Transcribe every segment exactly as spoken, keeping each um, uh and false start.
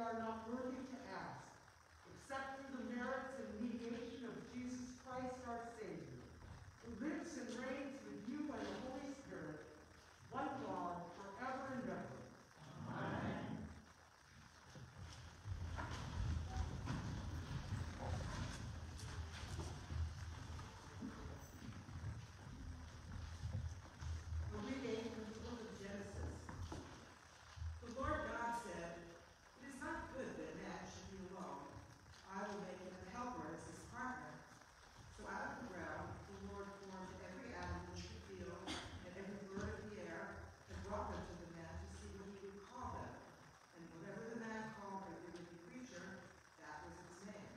are not worthy to ask, except through the merits and mediation of Jesus Christ our Savior, who lives and reigns with you and the Holy Spirit, one God, forever and ever. Amen. A reading from the book of Genesis. The Lord God said, "It is not good that man should be alone. I will make him a helper as his partner." So out of the ground the Lord formed every animal of the field and every bird of the air and brought them to the man to see what he would call them. And whatever the man called every living creature, that was its name.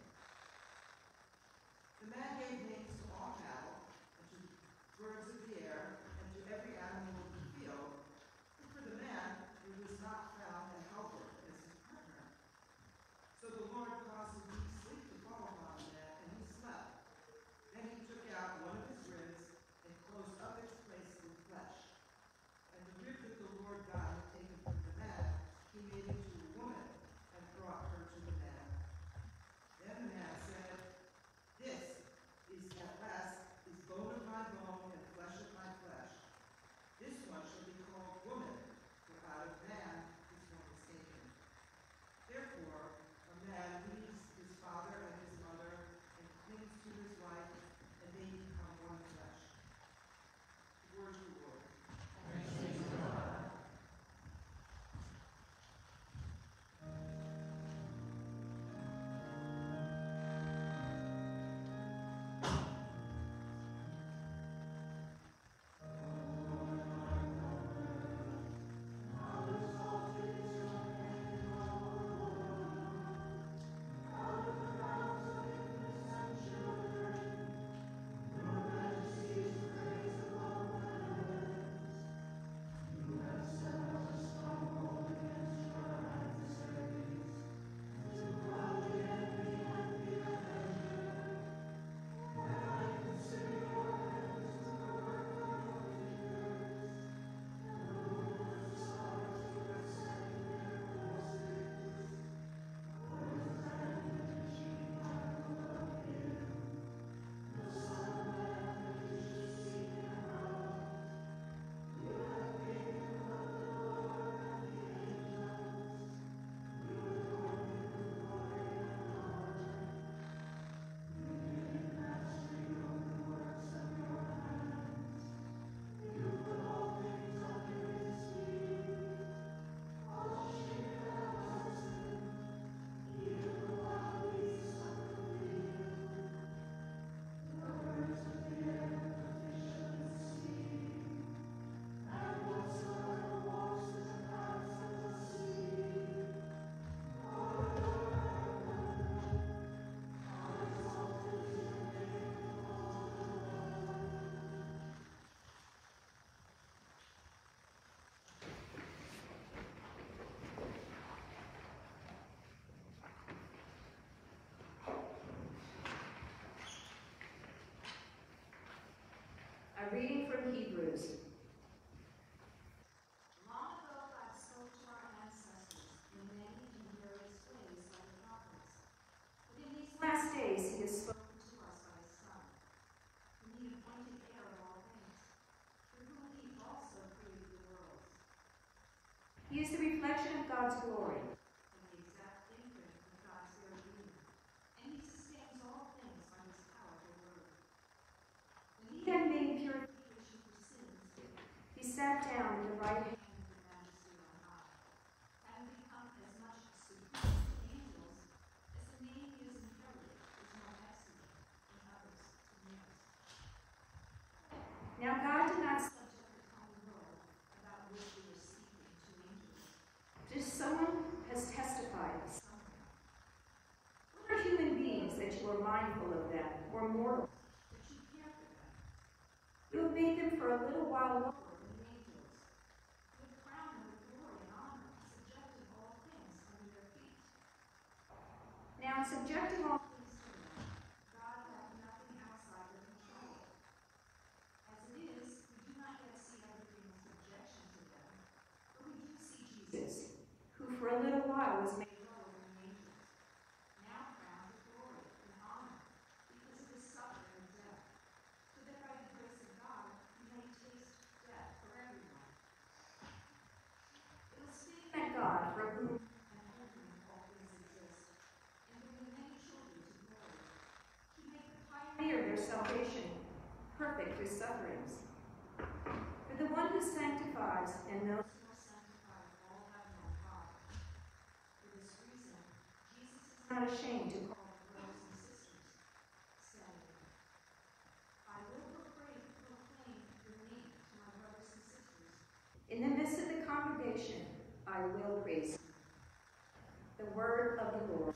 The man gave names to all cattle, and to birds of the air, and to every animal of the field. But for the man, there was not found a helper as his partner. So the Lord caused a deep sleep to fall upon the man, and he slept. Then he took out one of his ribs and closed up its place with flesh. And the rib that the Lord God had taken from the man, he made into a woman and brought her to the man. Then the man said, "This is at last is bone of my bone and flesh of my flesh. This one shall be called woman, for out of man this one was taken." Therefore, a man leaves his father and his mother and clings to his wife, and they become one flesh. The word of the Lord. Praise be to God. A reading from Hebrews. Long ago, God spoke to our ancestors in many and various ways by the prophets. But in these last days, He has spoken to us by His Son, whom He appointed heir of all things, through whom He also created the worlds. He is the reflection of God's glory, And the exact imprint of God's very being, and He sustains all things by His powerful word. When He then had being made pure, purification for sins, He sat down at the right hand. and the majesty on high, having become as much superior to angels as the name He is inherited is more excellent than others to theirs. Now God did not, Subject the common world about which we were speaking to angels just someone has testified. somewhere, What are human beings that you are mindful of them, or mortal? that you care for them, You have made them for a little while longer. lower than the angels, with crown them with glory and honor, subjecting all things under their feet. Now in subjecting all, Things to them, God left nothing outside their control. As it is, we do not yet see everything in subjection to them, but we do see Jesus, who for a little while was made lower than whom and through whom all things exist, and bringing many children to glory. He made the pioneer their salvation perfect through sufferings. For the one who sanctifies and knows who are sanctified all have known God. For this reason, Jesus is not ashamed to call called brothers and sisters, saying, I will proclaim, proclaim your name to my brothers and sisters. in the midst of the congregation, I will praise you. The word of the Lord.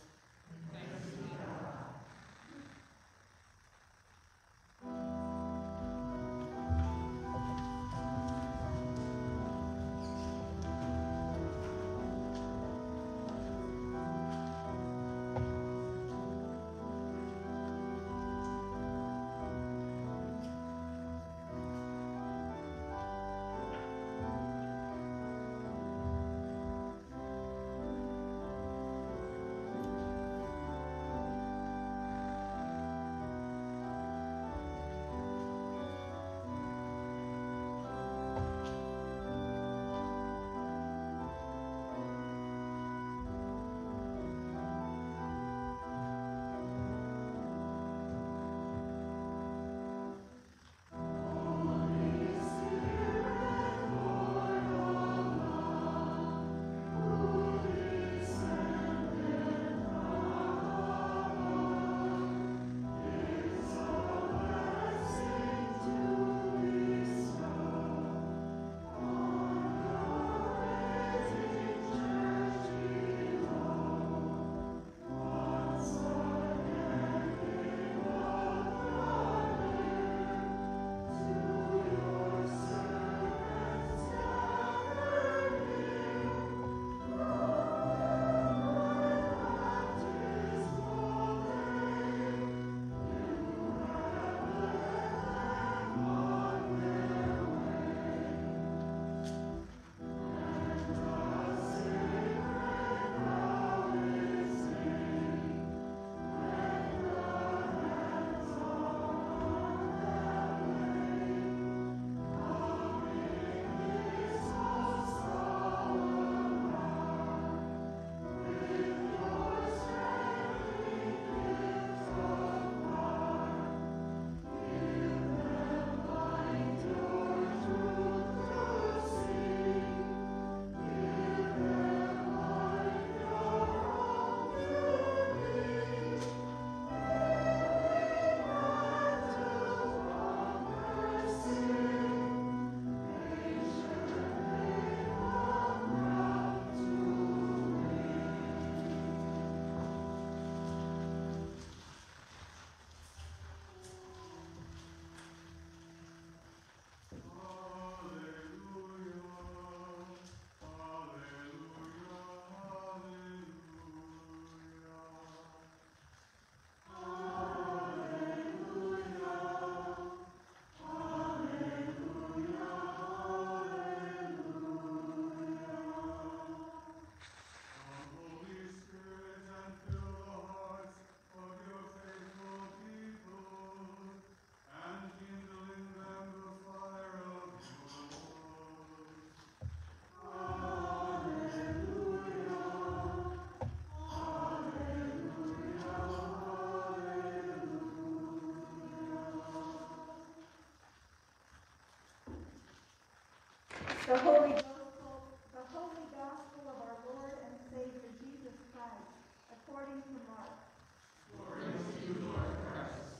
The Holy Gospel, the Holy Gospel of our Lord and Savior Jesus Christ, according to Mark. Glory to you, Lord Christ.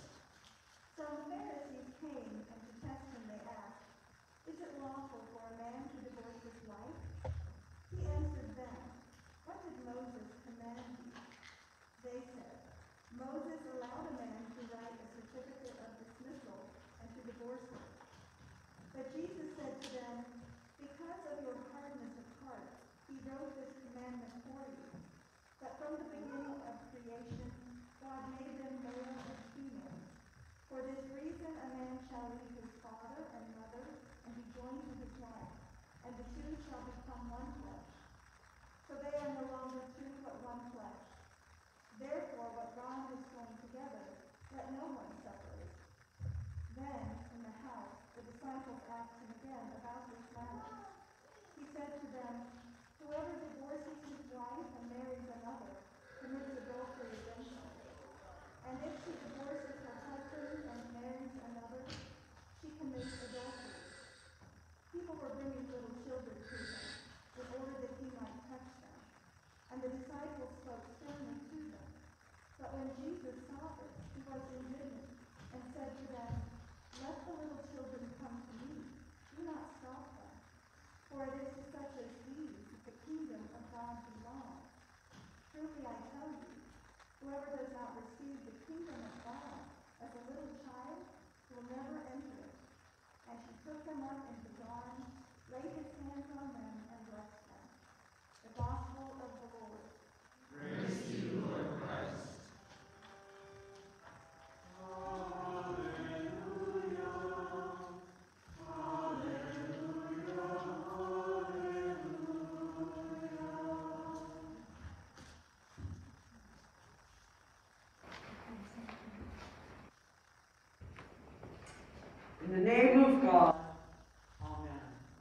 Some Pharisees came, and to test him they asked, "Is it lawful for a man to divorce his wife?" He answered them, "What did Moses command you?" They said, "Moses allowed a man to write a certificate of dismissal and to divorce her." But Jesus said to them, "Because of your hardness of heart, he wrote this commandment for you. But from the beginning of creation, God made them male and female. For this reason, a man shall leave his father and mother and be joined to his wife, and the two shall become one flesh. So they are no longer two, but one flesh. Therefore, what God has joined together, let no one separate." Then, in the house, the disciples asked him again about this matter. He said to them, "Whoever divorces his wife when Jesus saw this, he was indignant and said to them, "Let the little children come to me. Do not stop them, for it is to such as these that the kingdom of God belongs. Truly I tell you, whoever does not receive the kingdom of God as a little child will never enter it." And she took them up in his arms, laid his hands on them, and blessed them. The Gospel of the Lord. Praise to you, Lord Christ. In the name of God, amen.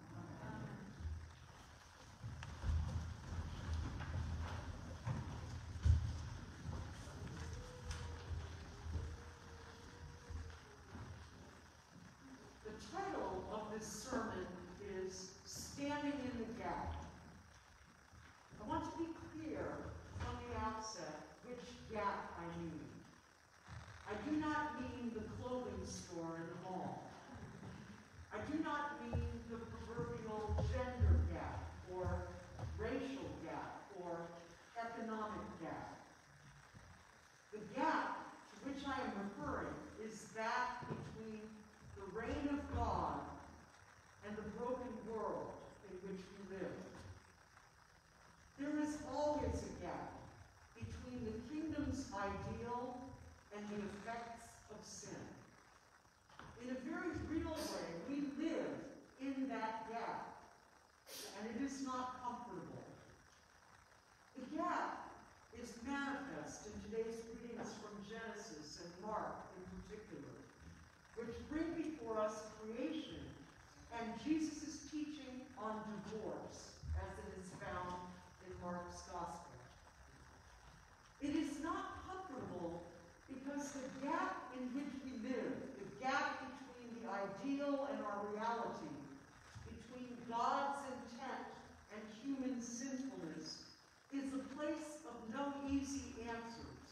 The title of this sermon is Standing in the Gap. I want to be clear from the outset which gap I mean. I do not mean the clothing store in the mall. I do not mean the proverbial gender gap, or racial gap, or economic gap. The gap to which I am referring is that between the reign of God and the broken world in which we live. There is always a gap between the kingdom's ideal and the effects of sin. In a very real way, we live in that gap, and it is not comfortable. The gap is manifest in today's readings from Genesis and Mark in particular, which bring before us creation and Jesus' teaching on divorce, as it is found in Mark's Gospel. It is not comfortable because the gap in which we live, the gap between the ideal and our reality, between God's intent and human sinfulness, is a place of no easy answers.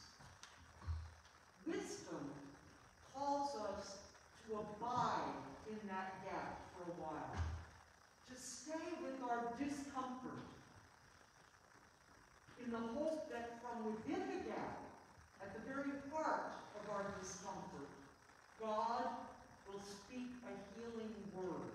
Wisdom calls us to abide in that gap for a while, to stay with our discomfort, in the hope that from within the gap, at the very heart of our discomfort, God will speak a healing word.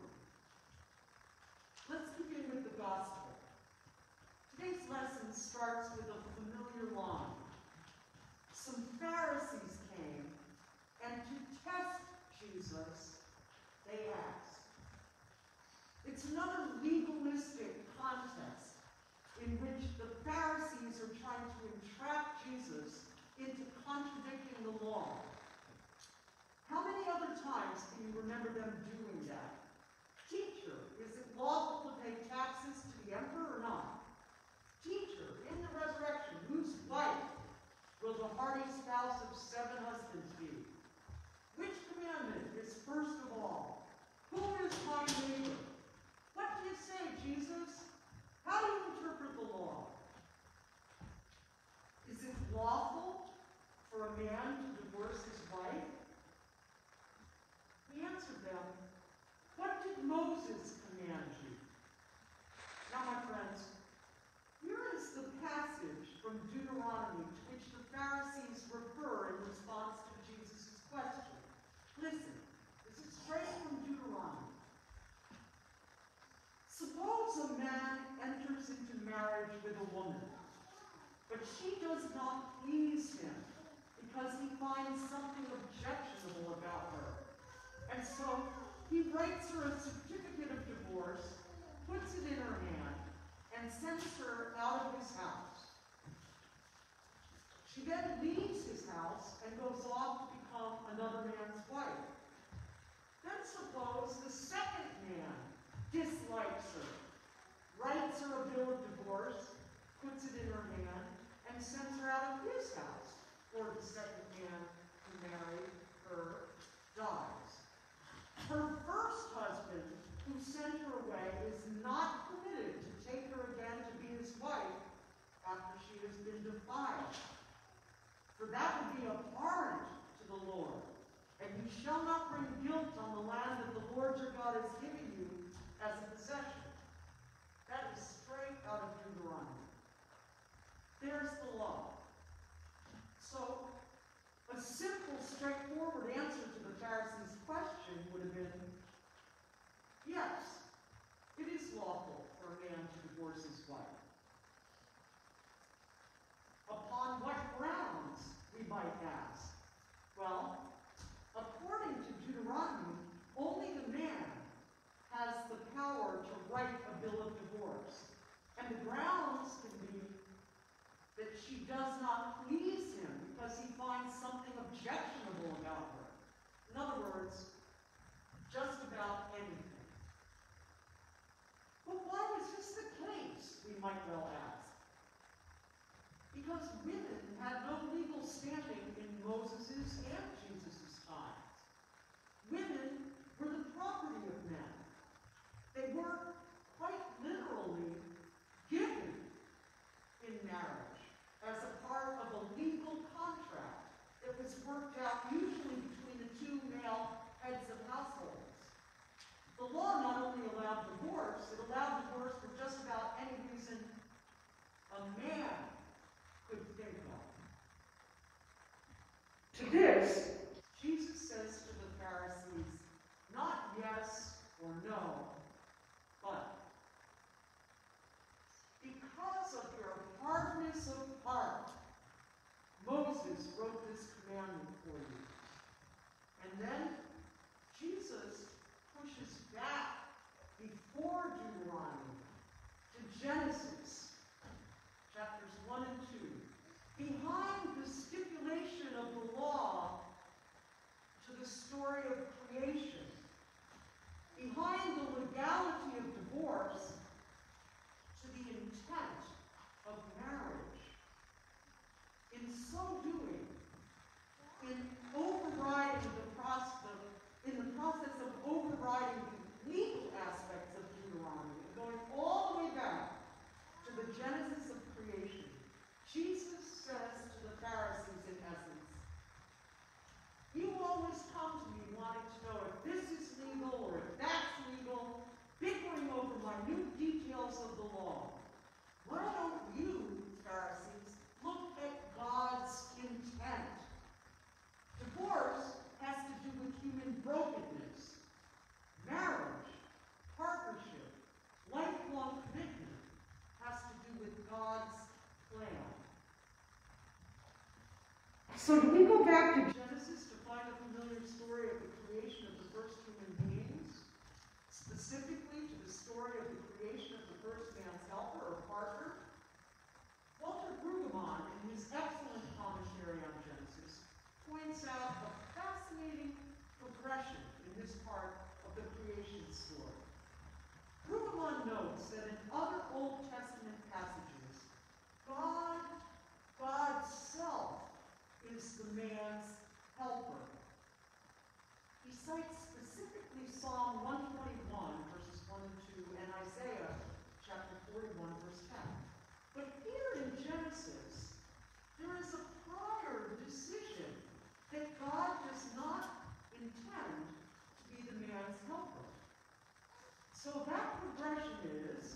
Let's begin with the gospel. Today's lesson starts with a familiar line. Some Pharisees came, and to test Jesus, they asked. It's another legalistic context in which the Pharisees are trying to entrap Jesus into contradicting the law. How many other times can you remember them doing that? Teacher, is it lawful to pay taxes to the emperor or not? Teacher, in the resurrection, whose wife will the hardy spouse of seven husbands be? Which commandment is first of all? Who is my neighbor? What do you say, Jesus? How do you interpret the law? Is it lawful for a man to divorce his wife? He answered them, "What did Moses command you?" Now, my friends, here is the passage from Deuteronomy to which the Pharisees refer in response to Jesus' question. Listen, this is straight from Deuteronomy. Suppose a man enters into marriage with a woman, but she does not please him because he finds something objectionable about her. And so he writes her a certificate of divorce, puts it in her hand, and sends her out of his house. She then leaves his house and goes off to become another man's wife. Then suppose the second man dislikes her, writes her a bill of divorce, puts it in her hand, and sends her out of his house, or the second man who married her dies. Her first husband, who sent her away, is not permitted to take her again to be his wife for that would be abhorrent to the Lord. And you shall not bring guilt on the land that the Lord your God is giving you as a possession. That is straight out of Deuteronomy. There's the law. So, a simple, straightforward answer to the Pharisees' question would have been, yes, it is lawful for a man to divorce his wife. Upon what grounds, we might ask? Well, according to Deuteronomy, only the man has the power to write a bill of divorce. And the grounds can be that she does not please him because he finds something objectionable about her. In other words, just about anything. But why was this the case, we might well ask? Because women had no legal standing in Moses' and Jesus' times. Women were the property of men. They were quite literally given in marriage as a part of a legal contract that was worked out usually between the two male heads of households. The law not only allowed divorce, it allowed divorce for just about any reason a man could think of. To this, Jesus says to the Pharisees, not yes or no, but because of your hardness of heart, Moses wrote this commandment for you. And then Jesus pushes back before Deuteronomy to Genesis, chapters one and two. Behind the stipulation of the law to the story of creation, behind the legality of divorce to the intent of marriage. In so doing, in overriding the process, in the process of overriding the legal aspects of Deuteronomy, and going all the way back to the genesis of creation, Jesus says to the Pharisees, in essence, you always come to me wanting to know if this is legal or if that's legal, bickering over minute details of the law. Why don't you, Pharisees, look at God's intent? Divorce has to do with human brokenness. Marriage, partnership, lifelong commitment has to do with God's plan. So do we go back to Genesis to find a familiar story of the creation of the first human beings? Specifically to the story of the creation of the first man's helper or partner? Walter Brueggemann, in his excellent commentary on Genesis, points out a fascinating progression in this part of the creation story. Brueggemann notes that in other Old Testament passages, God, God's self, is the man's helper. He cites specifically Psalm one twenty-one, verses one and two, and Isaiah chapter forty-one, verse ten. But here in Genesis, there is a prior decision that God does not intend to be the man's helper. So that progression is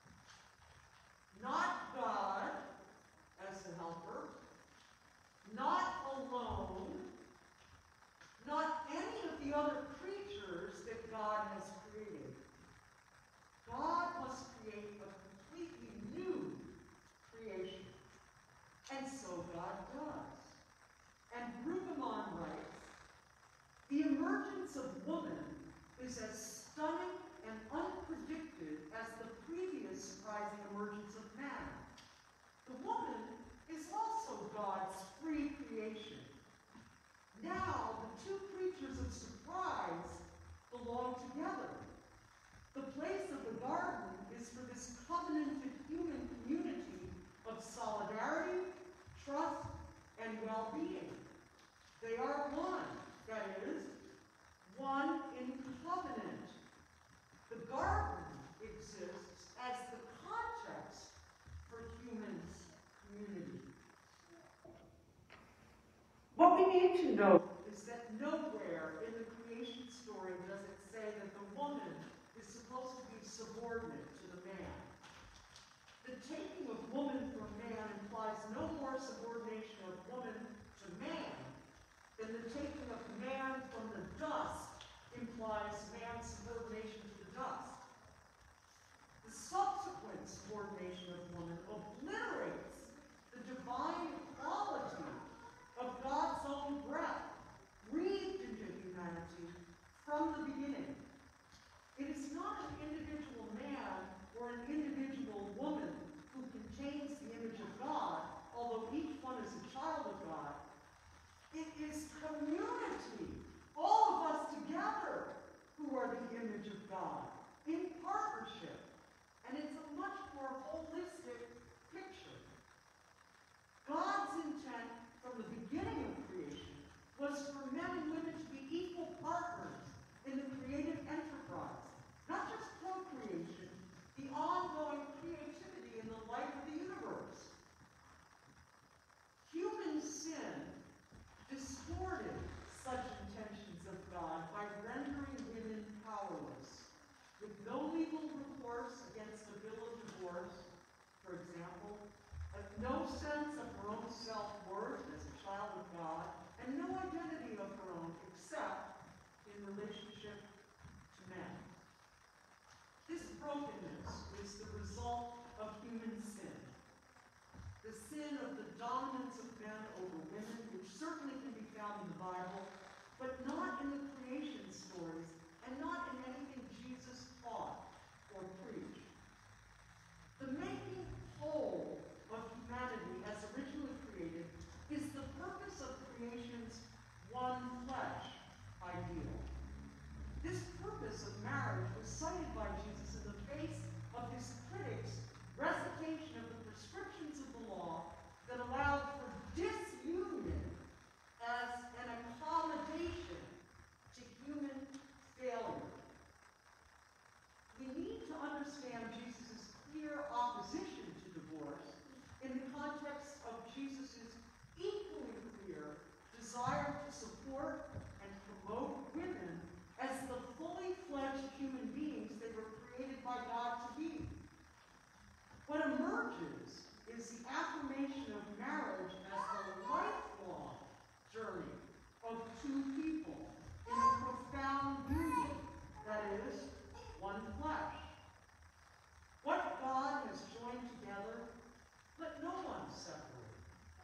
not God as the helper, not alone, not any of the other creatures that God has created. God must create a completely new creation. And so God does. And Brueggemann writes, the emergence of woman is as stunning and unpredicted as the previous surprising emergence of man. The woman is also God's free creation. Now, the two creatures of surprise belong together. The place of the garden is for this covenanted human community of solidarity, trust, and well-being. They are one, that is, one in covenant. The garden exists as the context for human community. need to know is that nowhere in the creation story does it say that the woman is supposed to be subordinate to the man. The taking of woman from man implies no more subordination of woman to man than the taking of man from the dust implies man's subordination to the dust. The subsequent subordination of woman obliterates the divine quality of God's own breath, breathed into humanity from the beginning. It is not an individual man or an individual woman who contains the image of God, although each one is a child of God. It is community, all of us together, who are the image of God, in partnership. And it's a much more holistic picture. God's intent from the beginning of creation was for men and women to be equal partners in the creative enterprise. Not just procreation, the ongoing creativity in the life of the universe. Human sin distorted such intentions of God by rendering women powerless. With no legal recourse against a bill of divorce, for example, with no sense of her own self-worth as a child of God, and no identity of her own except in relationship to men. This brokenness is the result of human sin. The sin of the dominance of men over women, which certainly can be found in the Bible, but not in the creation stories, and not in anything Jesus taught or preached. The making whole of humanity as originally created is the purpose of creation's one flesh ideal. This purpose of marriage was cited by Jesus in the face of his critics' recitation of the prescriptions of the law that allowed for disunion as an accommodation to human failure. We need to understand Jesus' clear opposition to divorce in the context of Jesus' equally clear desire to support and promote women as the fully fledged human beings they were created by God to be. What emerges is the affirmation of marriage as a lifelong journey of two people in a profound union, that is, one flesh. What God has joined together, let no one separate.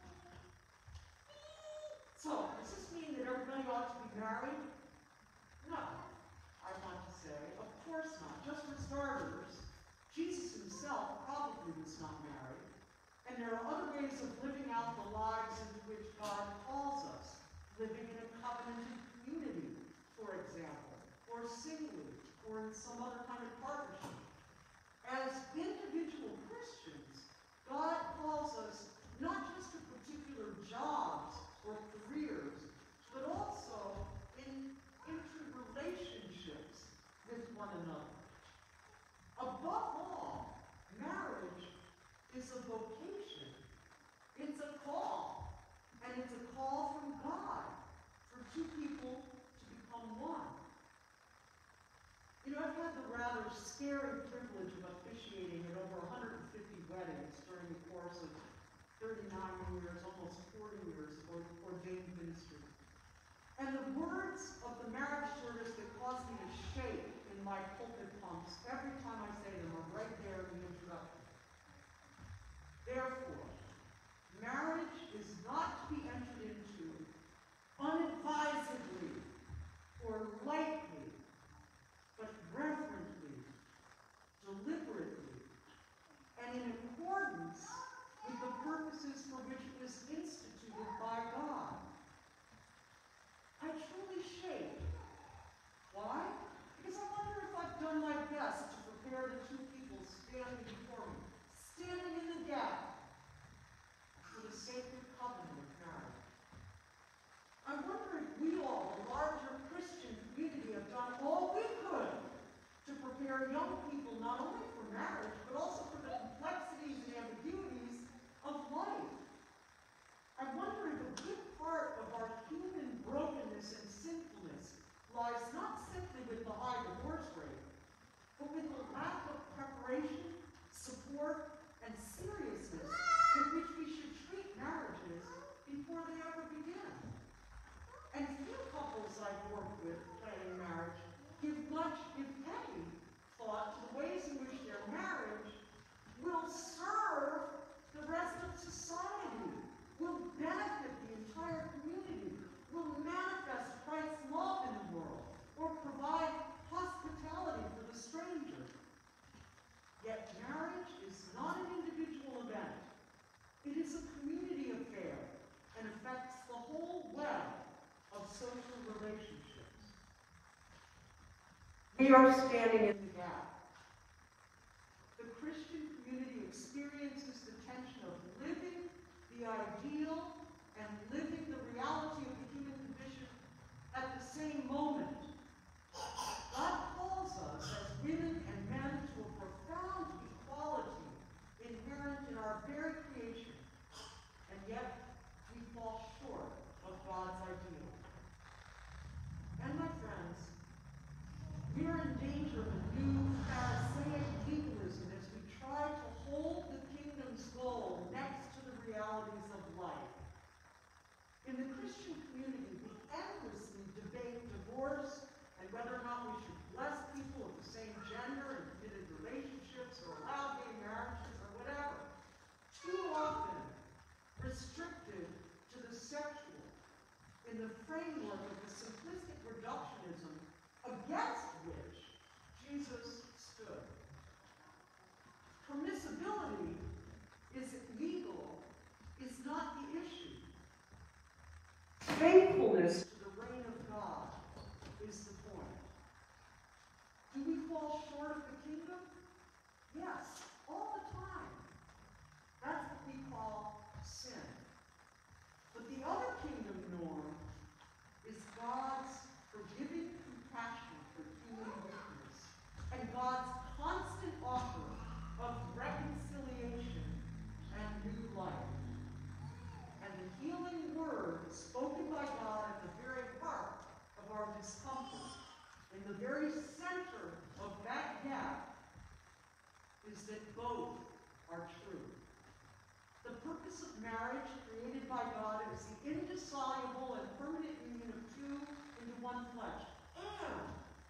So, does this mean that everybody ought to be married? No, I want to say, of course not. Just for starters, Jesus himself probably was not married, and there are other ways of living out the lives into which God calls us, living in a covenanted community, for example, or singly, or in some other kind of partnership. As individual Christians, God calls us not just to particular jobs or careers, but also in interrelationships with one another. Above all, marriage is a vocation. It's a call. And it's a call from God for two people to become one. You know, I've had the rather scary privilege of officiating at over one hundred fifty weddings during the course of thirty-nine years, almost forty years of ordained ministry. And the words of the marriage service that cause me to shake in my pulpit pumps every time I say them are right there in the introduction. Therefore, marriage is not to be entered into unadvisedly or lightly, but reverently, deliberately, and in accordance with the purposes for which it was instituted by God. I truly shake. Why? Because I wonder if I've done my best to prepare the two people standing before me, standing in the gap for the sacred covenant of marriage. I wonder if we all, the larger Christian community, have done all we could to prepare young people not only for marriage, but also for the complexities and ambiguities of life. I wonder if a good We are standing in the gap. The Christian community experiences the tension of living the ideal and living the reality of the human condition at the same moment. God calls us as women and men to a profound equality inherent in our very creation, and yet we fall short of God's ideal. And my friends, we are in danger of a new Pharisaic legalism as we try to hold the kingdom's goal next to the realities of life. In the Christian community, we endlessly debate divorce and whether or not we should bless people of the same gender in committed relationships or allow gay marriages or whatever. Too often restricted to the sexual in the framework of the simplistic reductionism against which Jesus stood. Permissibility, is it legal, is not the issue. Faithfulness to the reign of God is the point. Do we fall short of the kingdom? Yes, all the time. That's what we call sin. But the other kingdom norm is God's forgiving compassion for human weakness and God's constant offer of reconciliation and new life. And the healing word spoken by God at the very heart of our discomfort, in the very center of that gap, is that both are true. The purpose of marriage created by God is the indissoluble and permanent union of two into one flesh. And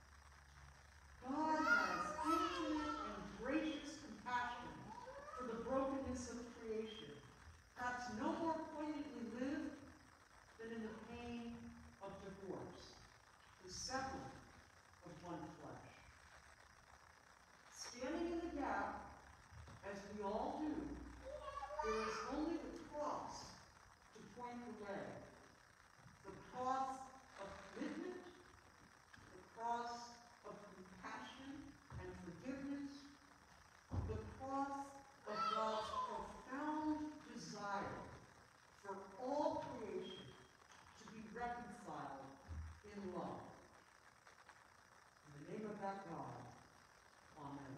God has infinite and gracious compassion for the brokenness of creation. Perhaps no more poignantly lived than in the pain of divorce, the severing of one flesh. Standing in the gap, as we all do, there is only the cross to point the way. The cross of commitment, the cross of compassion and forgiveness, the cross of God's profound desire for all creation to be reconciled in love. In the name of that God, amen.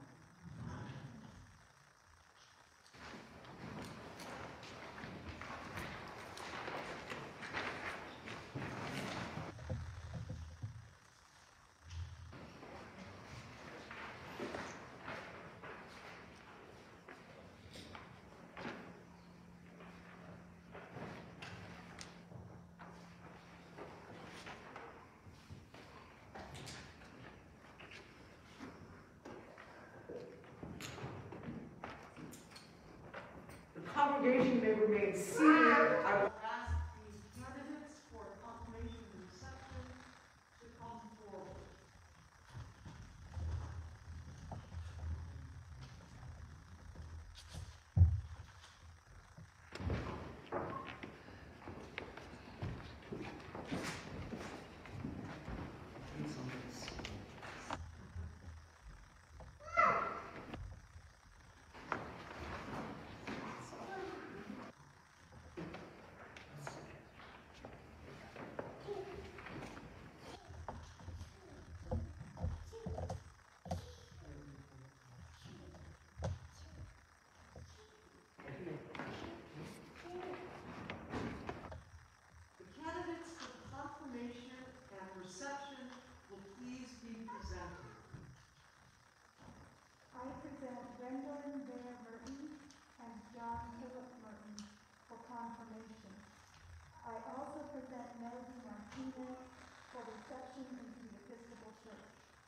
Congregation may remain seated. I will ask these candidates for confirmation and reception to come forward. Brendalyn Bear Merton and John Philip Merton for confirmation. I also present Neldy Martinez for reception into the Episcopal Church.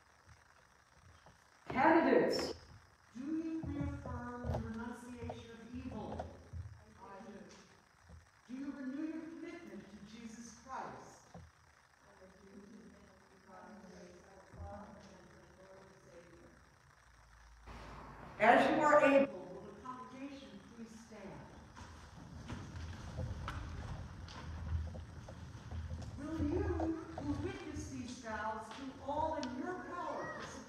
Candidates, do you reaffirm the renunciation of evil? I do. Do you renew your commitment to Jesus Christ? I do. As you are able, will the congregation please stand? Will you, who witness these vows, do all in your power to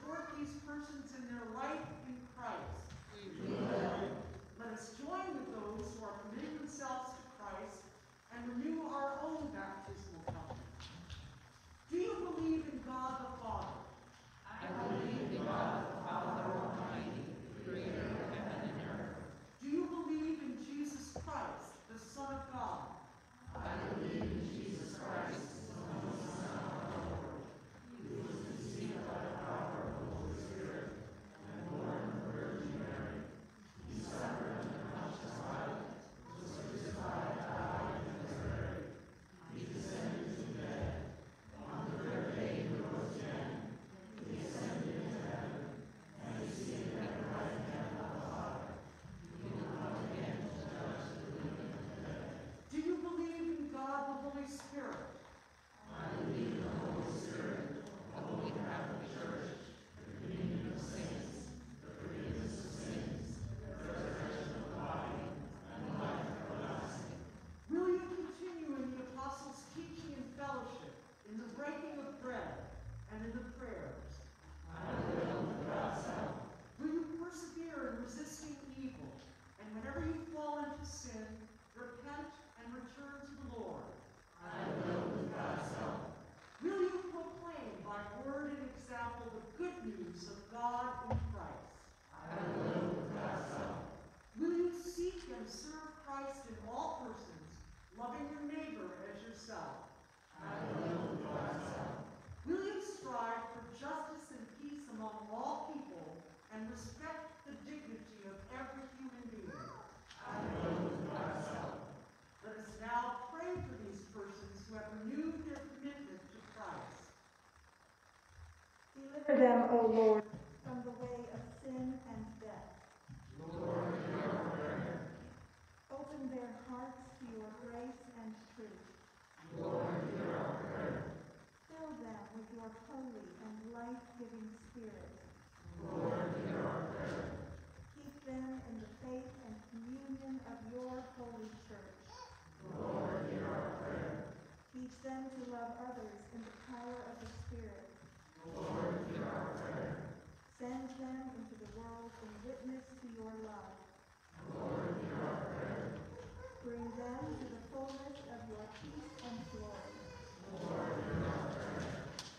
them, O Lord, from the way of sin and death. Lord, hear our prayer. Open their hearts to your grace and truth. Lord, hear our prayer. Fill them with your holy and life-giving Spirit. Lord, hear our prayer. Keep them in the faith and communion of your holy church. Lord, hear our prayer. Teach them to love others in the power of the Spirit. Lord, hear our prayer. Send them into the world in witness to your love. Lord, hear our prayer. Bring them to the fullness of your peace and glory. Lord, hear our prayer.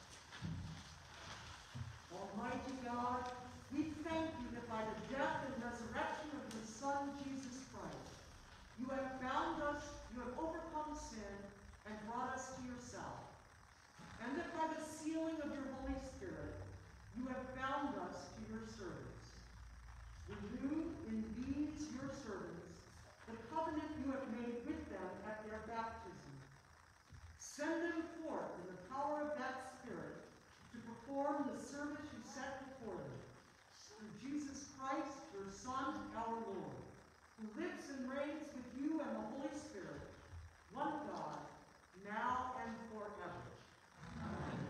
Almighty God, we thank you that by the death and resurrection of your Son, Jesus Christ, you have bound us, you have overcome sin, and brought us to yourself. And that by the sealing of your Holy Spirit, you have bound us to your service. Renew in these your servants the covenant you have made with them at their baptism. Send them forth in the power of that Spirit to perform the service you set before them. Through Jesus Christ, your Son, our Lord, who lives and reigns with you and the Holy Spirit, one God, now and forever. Amen.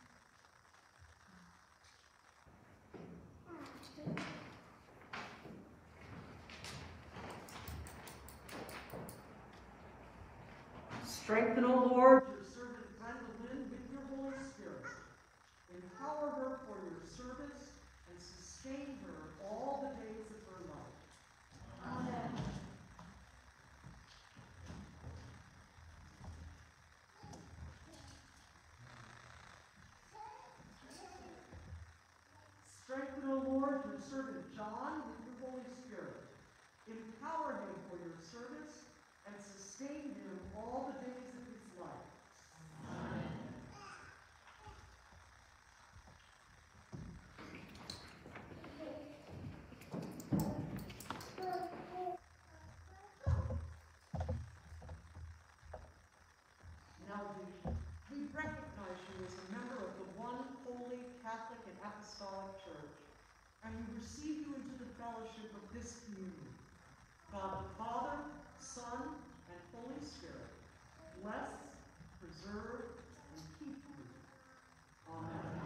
Strengthen, O Lord, your servant Brendalyn with your Holy Spirit. Empower her for your service and sustain her all the days of her life. Amen. Strengthen, O Lord, your servant John with your Holy Spirit. Empower him for your service and sustain him all the days of his life. Amen. Neldy, we recognize you as a member of the one holy Catholic and Apostolic Church, and we receive you into the fellowship of this communion. God the Father, Son, and Holy Spirit, bless, preserve, and keep you. Amen.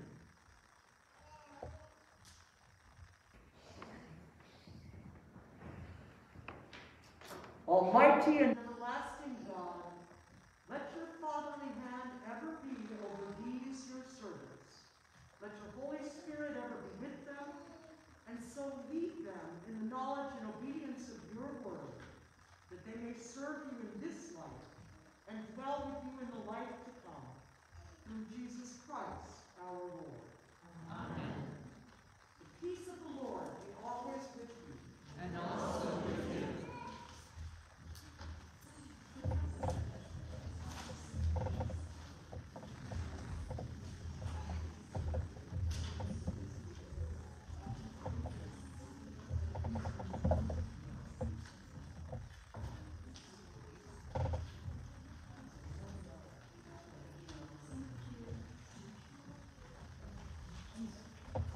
Almighty and everlasting God, let your fatherly hand ever be over these your servants. Let your Holy Spirit ever be with them, and so lead them in the knowledge and obedience of your word, that they may serve you in this life and dwell with you in the life to come. Through Jesus Christ, our Lord. Amen. The peace of the Lord be always with you. And also with you. Jesus.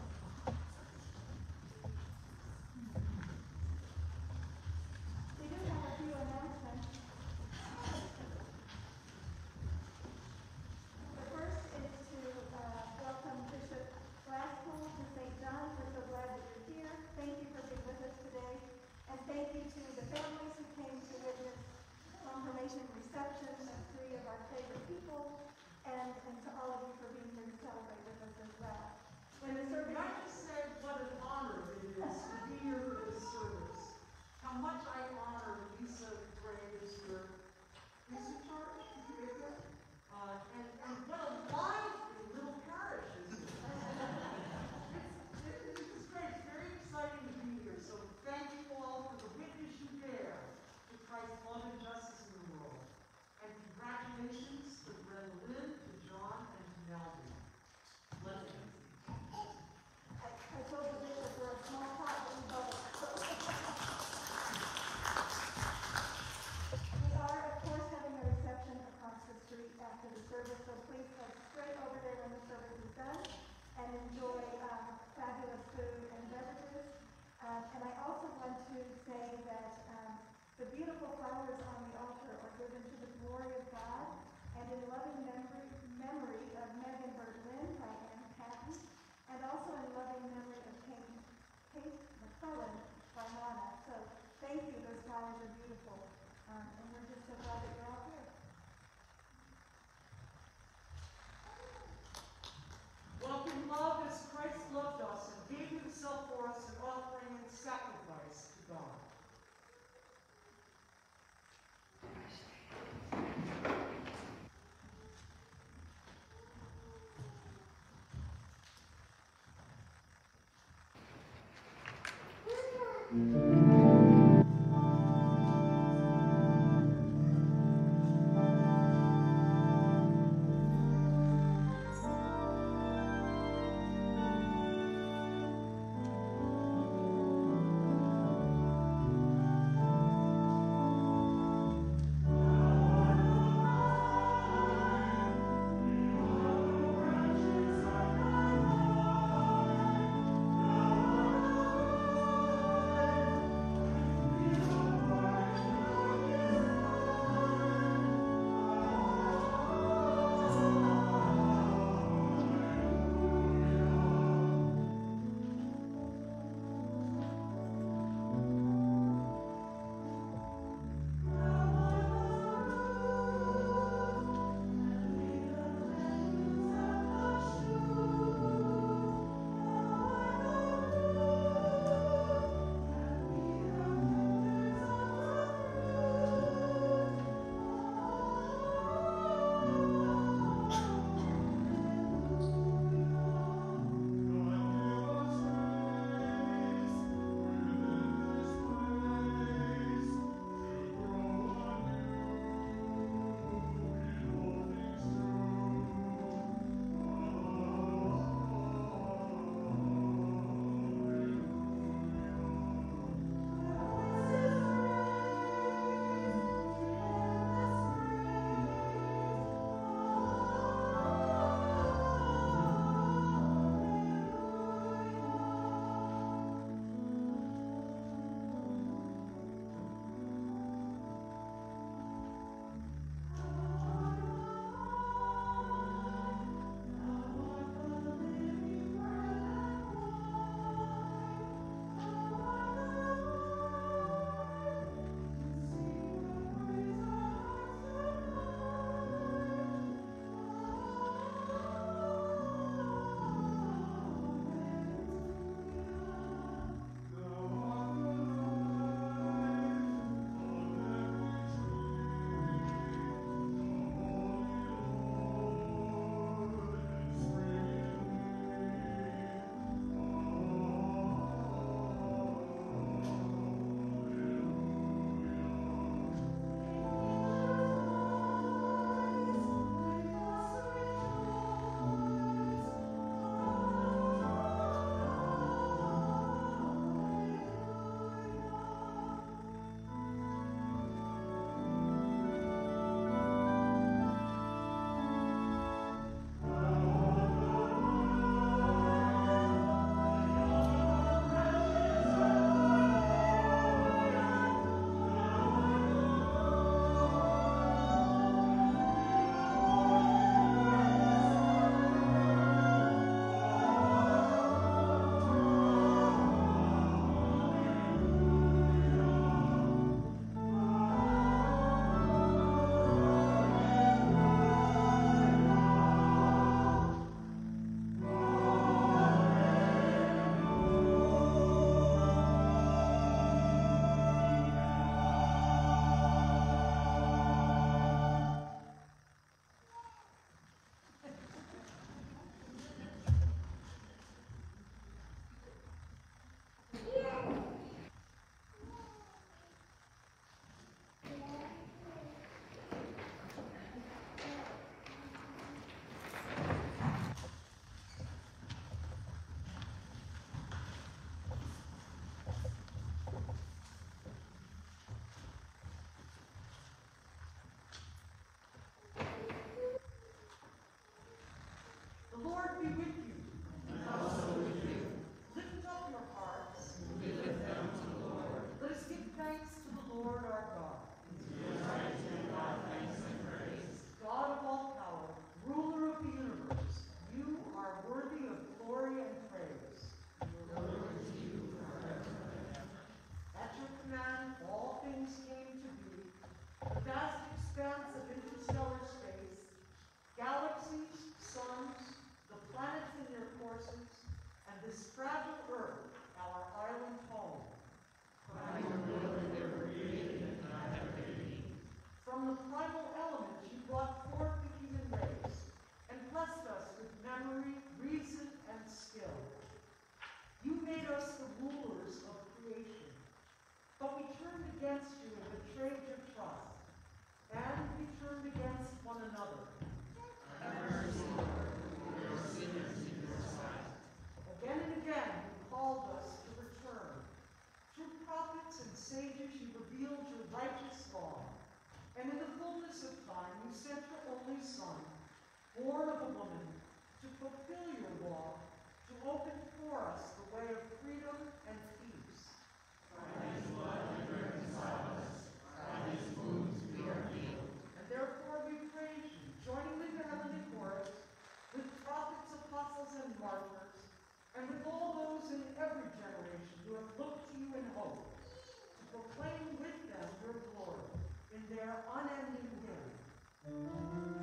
born of a woman, to fulfill your law, to open for us the way of freedom and peace. By his blood you reconcile us. By his wounds we are healed. And therefore we praise you, joining with the heavenly chorus, with prophets, apostles, and martyrs, and with all those in every generation who have looked to you in hope, to proclaim with them your glory in their unending hymn.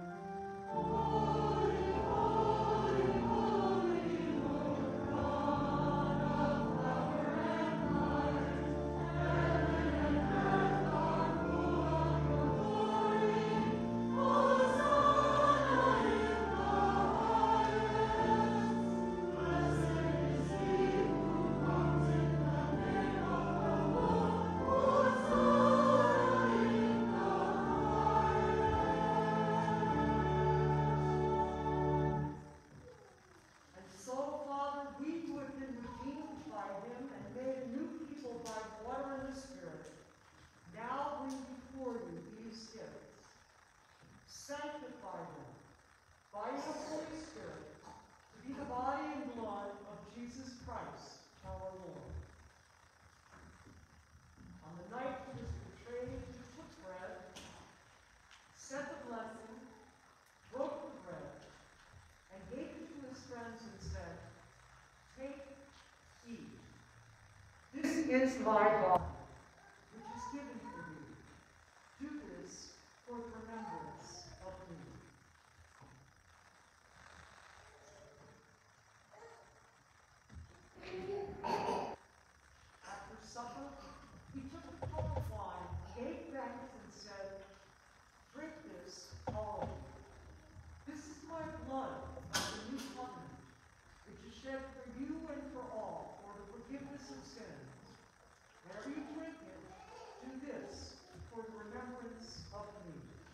Sanctify them by your Holy Spirit to be the body and blood of Jesus Christ, our Lord. On the night he was betrayed, he took bread, said the blessing, broke the bread, and gave it to his friends and said, "Take, eat. This is my body, which is given for you. Do this for the remembrance of me." After supper, he took a cup of wine, gave thanks, and said, "Drink this, all of you. This is my blood of the new covenant, which is shed for you and for all for the forgiveness of sins. Whenever you drink it, do this for the remembrance of me."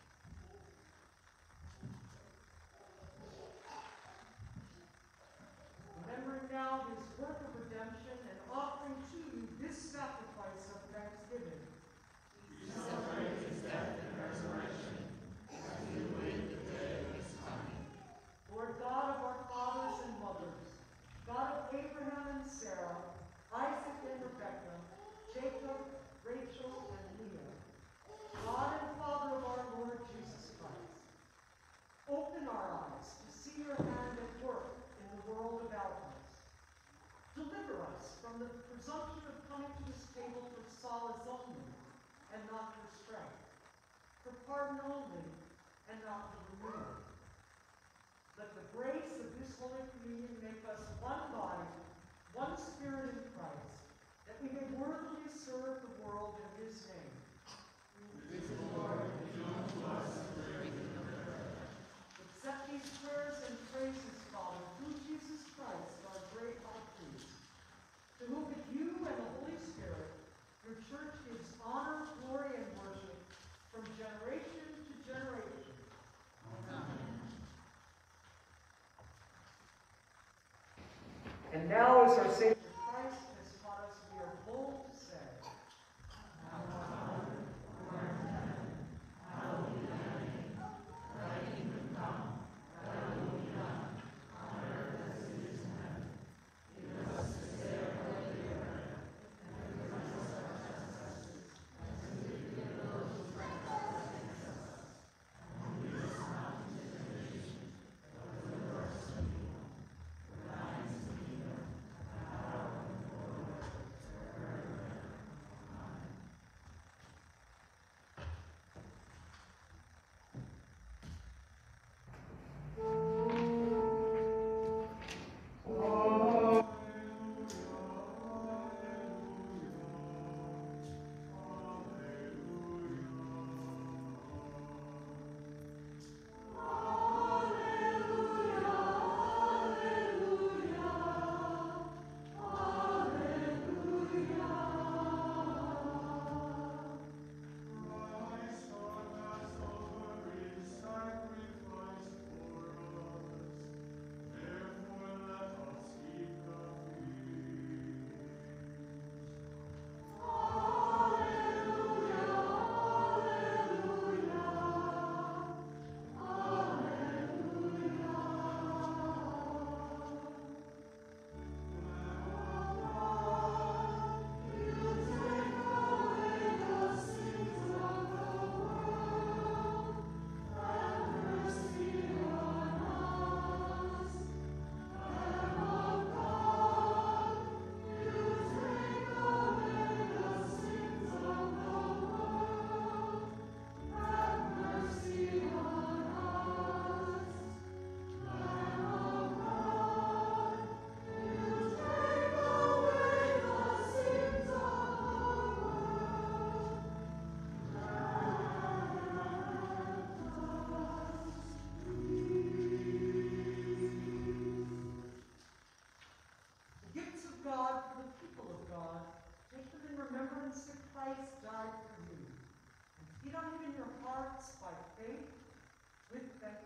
Remembering now his work of redemption and offering to you this sacrifice of thanksgiving, We celebrate his death and resurrection as we await the day of his coming. Lord God of our fathers and mothers, God of Abraham and Sarah, Isaac and Rebekah, Jacob, Rachel, and Leah, God and Father of our Lord Jesus Christ, open our eyes to see your hand at work in the world about us. Deliver us from the presumption of coming to this table for solace only and not for strength, for pardon only and not for renewal. Let the grace of this Holy Communion make us one body, one spirit in Christ, that we may worthily serve the world in his name. With the Lord, be unto us the breaking of the bread. Accept these prayers and praises, Father, through Jesus Christ, our great high priest, to whom with you and the Holy Spirit, your church gives honor, glory, and worship from generation to generation. Amen. And now, as our Savior Christ has taught us, we are bold to say, Our Father, hearts by faith with thanksgiving.